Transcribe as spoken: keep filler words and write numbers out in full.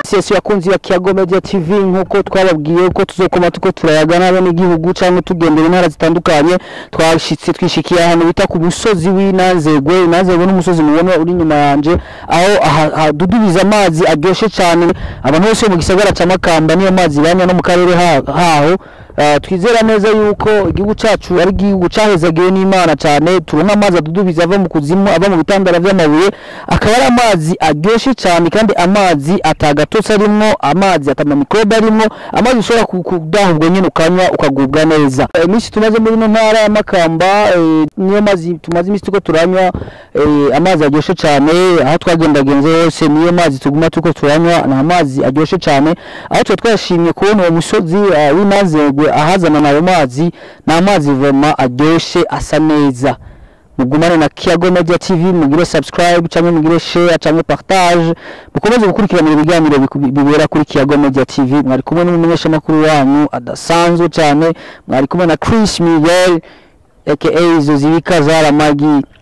Yes yes yakunzi ya Kiyago Media T V nkuko twababwiye ko tuzokoma tuko turayagana bene igihugu cyangwa tugendera intara zitandukanye twashitse twishikiye ahantu bita ku musozi w'Inanzegwe Inanzegwe n'umusozi mubona uri nyuma yanje aho hadudubiza amazi aryoshe cyane abantu bose mu gisagara ca Makamba niyo mazi banya no mu karere haho twizera neza yuko igihugu cyacu ari igihugu cyahezagiye n'Imana cyane turonka amazi adudubiza ava mu kuzimu ava mu bitandara by'amabuye akaba ari amazi aryoshe cyane kandi amazi atagatotsa arimo amazi atama mikrobe arimo amazi ushobora kudahubwo nyine ukanywa ukagubwa neza imisi tumaze muri no ntara ya Makamba niyo mazi tumaze imisi tuko turanywa amazi aryoshe cyane aho twagendagenze hose niyo mazi tuguma tuko turanywa na amazi aryoshe cyane aho twa twashimye kubona uwo musozi w'Inanzegwe ahazana nayo mazi na amazi vema aryoshe asa neza mugumane na Kiyago Media T V mugire subscribe cyangwa mugire share cyangwa partage mukomeze gukurikirana ibiganiro bibera kuri Kiyago Media T V mwari kumwe n'umumenyesha makuru wanyu adasanzwe cyane mwari kumwe na Chris Miguel aka Zozibika Zara Magi